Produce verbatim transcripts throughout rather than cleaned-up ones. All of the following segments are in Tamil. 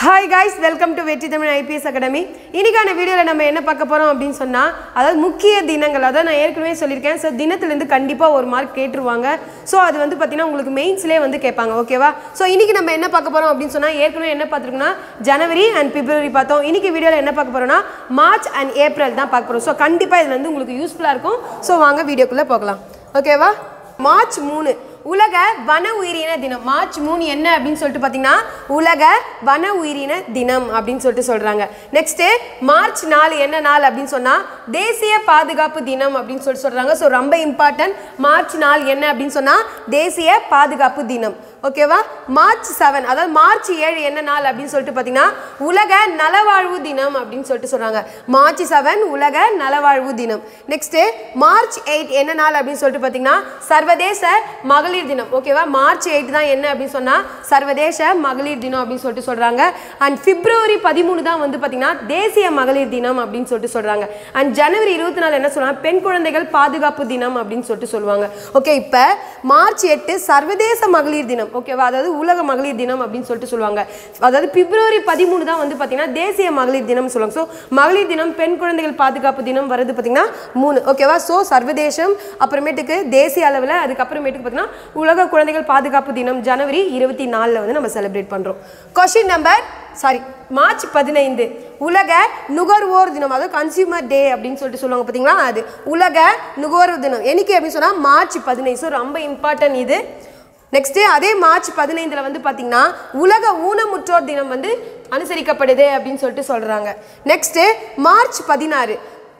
Hi guys, welcome to Vetri Tamil I P S Academy. இன்னைக்கான வீடியோல நம்ம என்ன பார்க்க போறோம் அப்படினு சொன்னா அதாவது முக்கிய தினங்கள் அத நான் ஏற்கனவே சொல்லிருக்கேன். சோ தினத்துல இருந்து கண்டிப்பா ஒரு மார்க் கேட்றுவாங்க. சோ அது வந்து பாத்தீனா உங்களுக்கு மெயின்ஸ்லயே வந்து கேட்பாங்க. ஓகேவா? சோ இன்னைக்கு நம்ம என்ன பார்க்க போறோம் அப்படினு சொன்னா ஏற்கனவே என்ன பார்த்திருக்கோம்னா ஜனவரி and பிப்ரவரி பார்த்தோம். இன்னைக்கு வீடியோல என்ன பார்க்க போறோம்னா மார்ச் and ஏப்ரல் தான் பார்க்க போறோம். சோ கண்டிப்பா இது வந்து உங்களுக்கு யூஸ்ஃபுல்லா இருக்கும். சோ வாங்க வீடியோக்குள்ள போகலாம். ஓகேவா? மார்ச் மூணு உலக வன உயிரின தினம். மார்ச் மூணு என்ன அப்படினு சொல்லிட்டு பாத்தீங்கன்னா உலக வன உயிரின தினம் அப்படினு சொல்லிட்டு சொல்றாங்க. நெக்ஸ்ட் மார்ச் நாலு என்ன நாள் அப்படினு சொன்னா தேசிய பாதுகாப்பு தினம் அப்படினு சொல்லிட்டு சொல்றாங்க. சோ ரொம்ப இம்பார்ட்டன்ட். மார்ச் நாலு என்ன அப்படினு சொன்னா தேசிய பாதுகாப்பு தினம். ஓகேவா? மார்ச் ஏழு அதாவது மார்ச் ஏழு என்ன நாள் அப்படினு சொல்லிட்டு பாத்தீங்கன்னா உலக நலவாழ்வு தினம் அப்படினு சொல்லிட்டு சொல்றாங்க. மார்ச் ஏழு உலக நலவாழ்வு தினம். நெக்ஸ்ட் மார்ச் எட்டு என்ன நாள் அப்படினு சொல்லிட்டு பாத்தீங்கன்னா சர்வதேச மகளிர் தினம். ஓகேவா? மார்ச் எட்டு தான் என்ன அப்படினு சொன்னா சர்வதேச மகளிர் தினம் அப்படினு சொல்லிட்டு சொல்றாங்க. அண்ட் பிப்ரவரி பதிமூணு தான் வந்து பாத்தீங்கன்னா தேசிய மகளிர் தினம் அப்படினு சொல்லிட்டு சொல்றாங்க. அண்ட் ஜனவரி இருபத்தி நாலு என்ன சொல்றாங்க பெண் குழந்தைகள் பாதுகாப்பு தினம் அப்படினு சொல்லிட்டு சொல்லுவாங்க. ஓகே, இப்ப மார்ச் எட்டு சர்வதேச மகளிர் தினம். ஓகேவா? அதாவது உலக மகளிர் தினம் அப்படினு சொல்லிட்டு சொல்லுவாங்க. அதாவது பிப்ரவரி பதிமூணு தான் வந்து பாத்தீங்கன்னா தேசிய மகளிர் தினம் சொல்லுவாங்க. சோ மகளிர் தினம் பெண் குழந்தைகள் பாதுகாப்பு தினம் வருது பாத்தீங்கன்னா மூணு. ஓகேவா? சோ சர்வதேசம் அப்புறமேட்டுக்கு தேசிய அளவில் அதுக்கு அப்புறமேட்டுக்கு பாத்தீங்கன்னா உலக குழந்தைகள் பாதுகாப்பு தினம் ஜனவரி இருபத்தி நாலுல வந்து நம்ம செலிப்ரேட் பண்றோம். क्वेश्चन நம்பர் சாரி மார்ச் பதினைந்து உலக நுகர்வோர் தினம். அதாவது கன்சியூமர் டே அப்படின்னு சொல்லிட்டு சொல்லுவாங்க பாத்தீங்களா, அது உலக நுகர்வோர் தினம் என்னைக்கு அப்படின்னு சொன்னா மார்ச் பதினைந்து. ஸோ ரொம்ப இம்பார்ட்டன்ட் இது. நெக்ஸ்ட் அதே மார்ச் பதினைந்துல வந்து பாத்தீங்கன்னா உலக ஊனமுற்றோர் தினம் வந்து அனுசரிக்கப்படுது அப்படின்னு சொல்லிட்டு சொல்றாங்க. நெக்ஸ்ட் மார்ச் பதினாறு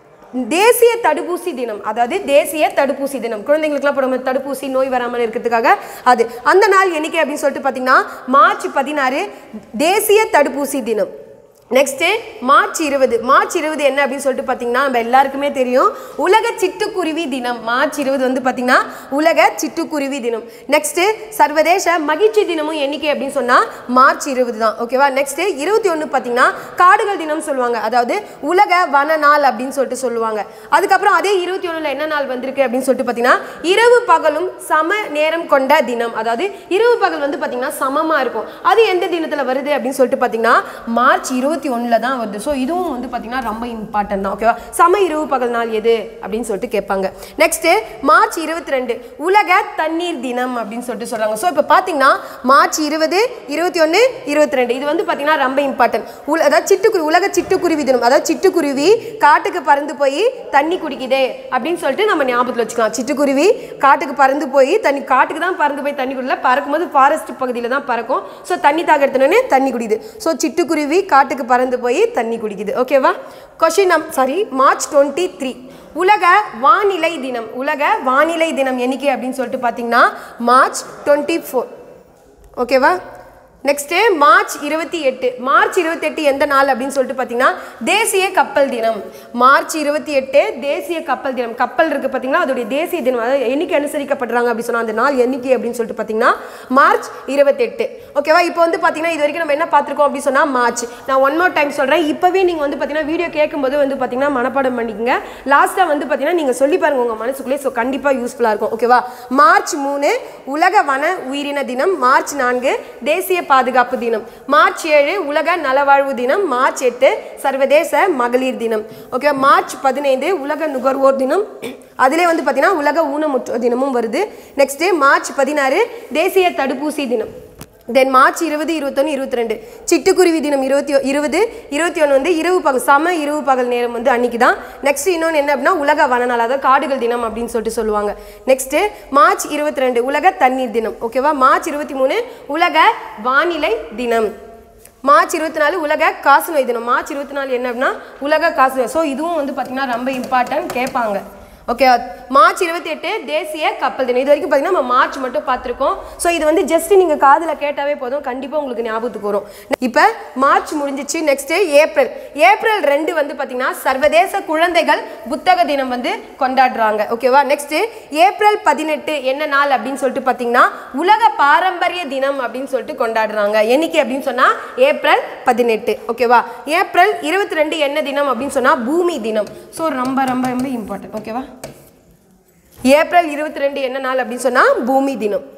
தேசிய தடுப்பூசி தினம். அதாவது தேசிய தடுப்பூசி தினம் குழந்தைங்களுக்குலாம் போடுற தடுப்பூசி நோய் வராமல் இருக்கிறதுக்காக அது அந்த நாள் என்னைக்கு அப்படின்னு சொல்லிட்டு பாத்தீங்கன்னா மார்ச் பதினாறு தேசிய தடுப்பூசி தினம். நெக்ஸ்ட் மார்ச் இருபது மார்ச் இருபது என்ன அப்படின்னு சொல்லிட்டு பாத்தீங்கன்னா நம்ம எல்லாருக்குமே தெரியும் உலக சிட்டுக்குருவி தினம். மார்ச் இருபது வந்து பாத்தீங்கன்னா உலக சிட்டுக்குருவி தினம். நெக்ஸ்ட் சர்வதேச மகிழ்ச்சி தினமும் எண்ணிக்கை அப்படின்னு சொன்னா மார்ச் இருபது தான். ஓகேவா? நெக்ஸ்ட் இருபத்தி ஒன்னு பாத்தீங்கன்னா காடுகள் தினம் சொல்லுவாங்க. அதாவது உலக வன நாள் அப்படின்னு சொல்லிட்டு சொல்லுவாங்க. அதுக்கப்புறம் அதே இருபத்தி ஒண்ணுல என்ன நாள் வந்திருக்கு அப்படின்னு சொல்லிட்டு பாத்தீங்கன்னா இரவு பகலும் சம நேரம் கொண்ட தினம். அதாவது இரவு பகல் வந்து பாத்தீங்கன்னா சமமா இருக்கும். அது எந்த தினத்துல வருது அப்படின்னு சொல்லிட்டு பாத்தீங்கன்னா மார்ச் இருபத்தி ஒண்ணுல தான் வருது. ஸோ இதுவும் வந்து பாத்தீங்கன்னா ரொம்ப இம்பார்ட்டன்ட் தான். ஓகேவா? சம இரவு பகல் நாள் எது அப்படின்னு சொல்லிட்டு கேட்பாங்க. நெக்ஸ்ட் மார்ச் இருபத்தி ரெண்டு உலக தண்ணீர் தினம் அப்படின்னு சொல்லிட்டு சொல்றாங்க. ஸோ இப்போ பாத்தீங்கன்னா மார்ச் இருபது இருபத்தி ஒன்னு இருபத்தி ரெண்டு இது வந்து பாத்தீங்கன்னா ரொம்ப இம்பார்ட்டன்ட். அதாவது சிட்டுக்குருவி உலக சிட்டுக்குருவி தினம். அதாவது சிட்டுக்குருவி காட்டுக்கு பறந்து போய் தண்ணி குடிக்குதே அப்படின்னு சொல்லிட்டு நம்ம ஞாபகத்தில் வச்சுக்கலாம். சிட்டுக்குருவி காட்டுக்கு பறந்து போய் தண்ணி காட்டுக்கு தான் பறந்து போய் தண்ணி குடிக்கல, பறக்கும்போது ஃபாரஸ்ட் பகுதியில் தான் பறக்கும். ஸோ தண்ணி தாக எடுத்தோடனே தண்ணி குடிக்குது. ஸோ சிட்டுக்குருவி காட்டுக்கு பறந்து போய் தண்ணி குடிக்குது. ஓகேவா? क्वेश्चन நம் சாரி மார்ச் இருபத்தி மூன்று உலக வானிலை தினம். உலக வானிலை தினம் என்னைக்கு அப்படின்னு சொல்லிட்டு பாத்தீங்கன்னா மார்ச் இருபத்தி நான்கு. ஓகேவா? நெக்ஸ்ட் மார்ச் இருபத்தி எட்டு மார்ச் இருபத்தி எட்டு எந்த நாள் அப்படின்னு சொல்லிட்டு பாத்தீங்கன்னா தேசிய கப்பல் தினம். மார்ச் இருபத்தி எட்டு தேசிய கப்பல் தினம். கப்பல் இருக்கு பாத்தீங்களா, அதோடைய தேசிய தினம். அதாவது என்னைக்கு அனுசரிக்கப்படுறாங்க அப்படின்னு சொன்னா அந்த நாள் என்னைக்கு அப்படின்னு சொல்லிட்டு பாத்தீங்கன்னா மார்ச் இருபத்தி எட்டு. ஓகேவா? இப்போ வந்து பாத்தீங்கன்னா இது வரைக்கும் நம்ம என்ன பார்த்திருக்கோம் அப்படின்னு சொன்னா மார்ச். நான் ஒன் மோர் டைம் சொல்றேன். இப்பவே நீங்க வந்து பாத்தீங்கன்னா வீடியோ கேட்கும்போது வந்து பாத்தீங்கன்னா மனப்பாடம் பண்ணிக்கங்க. லாஸ்டா வந்து பாத்தீங்கன்னா நீங்க சொல்லி பாருங்க உங்க மனசுக்குள்ளே. ஸோ கண்டிப்பா யூஸ்ஃபுல்லா இருக்கும். ஓகேவா? மார்ச் மூணு உலக வன உயிரின தினம். மார்ச் நான்கு தேசிய பாதுகாப்பு தினம். மார்ச் ஏழு உலக நலவாழ்வு தினம். மார்ச் எட்டு சர்வதேச மகளிர் தினம். ஓகே. மார்ச் பதினைந்து உலக நுகர்வோர் தினம். அதிலே வந்து பாத்தீங்கன்னா உலக ஊனமுற்றோர் தினமும் வருது. நெக்ஸ்ட் மார்ச் பதினாறு தேசிய தடுப்பூசி தினம். தென் மார்ச் இருபது இருபத்தொன்னு இருபத்தி ரெண்டு சிட்டுக்குருவி தினம். இருபத்தி இருபது இருபத்தி ஒன்று வந்து இரவு பகல் சம இரவு பகல் நேரம் வந்து அன்னைக்கு தான். நெக்ஸ்ட் இன்னொன்று என்ன அப்படின்னா உலக வனநாள், அதாவது காடுகள் தினம் அப்படின்னு சொல்லிட்டு சொல்லுவாங்க. நெக்ஸ்ட் மார்ச் இருபத்தி ரெண்டு உலக தண்ணீர் தினம். ஓகேவா? மார்ச் இருபத்தி மூணு உலக வானிலை தினம். மார்ச் இருபத்தி நாலு உலக காசநோய் தினம். மார்ச் இருபத்தி நாலு என்ன அப்படின்னா உலக காசநோய். ஸோ இதுவும் வந்து பார்த்தீங்கன்னா ரொம்ப இம்பார்ட்டன்ட் கேட்பாங்க. ஓகே. மார்ச் இருபத்தி எட்டு தேசிய கப்பல் தினம். இது வரைக்கும் பார்த்தீங்கன்னா நம்ம மார்ச் மட்டும் பார்த்துருக்கோம். ஸோ இது வந்து ஜஸ்ட் நீங்கள் காதில் கேட்டாவே போதும், கண்டிப்பாக உங்களுக்கு ஞாபகத்துக்கு வரும். இப்போ மார்ச் முடிஞ்சிச்சு. Next April. ஏப்ரல் ரெண்டு வந்து பார்த்தீங்கன்னா சர்வதேச குழந்தைகள் புத்தக தினம் வந்து கொண்டாடுறாங்க. ஓகேவா? நெக்ஸ்ட் ஏப்ரல் பதினெட்டு என்ன நாள் அப்படின்னு சொல்லிட்டு பார்த்தீங்கன்னா உலக பாரம்பரிய தினம் அப்படின்னு சொல்லிட்டு கொண்டாடுறாங்க. என்னைக்கு அப்படின்னு சொன்னா ஏப்ரல் பதினெட்டு. ஓகேவா? ஏப்ரல் இருபத்தி ரெண்டு என்ன தினம் அப்படின்னு சொன்னா பூமி தினம். ஸோ ரொம்ப ரொம்ப ரொம்ப இம்பார்ட்டன்ட். ஓகேவா? ஏப்ரல் இருபத்தி ரெண்டு என்ன நாள் அப்படின்னு சொன்னா பூமி தினம்.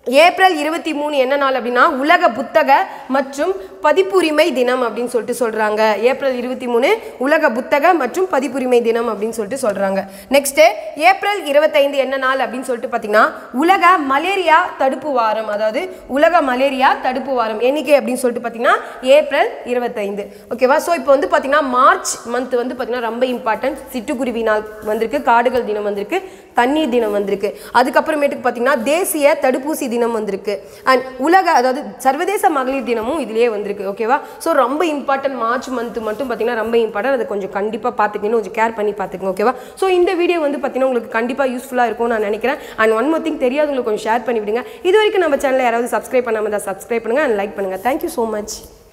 ஏப்ரல் இருபத்தி மூணு என்ன நாள் அப்படின்னா உலக புத்தக மற்றும் பதிப்புரிமை தினம் அப்படின்னு சொல்லிட்டு சொல்கிறாங்க. ஏப்ரல் இருபத்தி மூணு உலக புத்தக மற்றும் பதிப்புரிமை தினம் அப்படின்னு சொல்லிட்டு சொல்கிறாங்க. நெக்ஸ்ட்டு ஏப்ரல் இருபத்தைந்து என்ன நாள் அப்படின்னு சொல்லிட்டு பார்த்தீங்கன்னா உலக மலேரியா தடுப்பு வாரம். அதாவது உலக மலேரியா தடுப்பு வாரம் எண்ணிக்கை அப்படின்னு சொல்லிட்டு பார்த்தீங்கன்னா ஏப்ரல் இருபத்தைந்து. ஓகேவா? ஸோ இப்போ வந்து பார்த்தீங்கன்னா மார்ச் மந்த் வந்து பார்த்தீங்கன்னா ரொம்ப இம்பார்ட்டன்ட். சிட்டுக்குருவி நாள் வந்திருக்கு, காடுகள் தினம் வந்திருக்கு, தண்ணீர் தினம் வந்திருக்கு. அதுக்கப்புறமேட்டுக்கு பார்த்தீங்கன்னா தேசிய தடுப்பூசி தினம் வந்திருக்கு. அண்ட் உலக அதாவது சர்வதேச மகளிர் தினமும் இதுலேயே வந்திருக்கு. ஓகேவா? ஸோ ரொம்ப இம்பார்ட்டன்ட். மார்ச் மந்த் மட்டும் பார்த்தீங்கன்னா ரொம்ப இம்பார்ட்டன்ட். அதை கொஞ்சம் கண்டிப்பாக பார்த்துக்கணும், கொஞ்சம் கேர் பண்ணி பார்த்துக்கணும். ஓகேவா? ஸோ இந்த வீடியோ வந்து பார்த்தீங்கன்னா உங்களுக்கு கண்டிப்பாக யூஸ்ஃபுல்லாக இருக்கும்னு நான் நினைக்கிறேன். அண்ட் ஒன் மோர் திங் தெரியாதவங்களுக்கு கொஞ்சம் ஷேர் பண்ணி விடுங்க. இது வரைக்கும் நம்ம சேனலை யாராவது சப்ஸ்கிரைப் பண்ணாமல் தான் சப்ஸ்கிரைப் பண்ணுங்கள் அண்ட் லைக் பண்ணுங்கள். Thank you so much.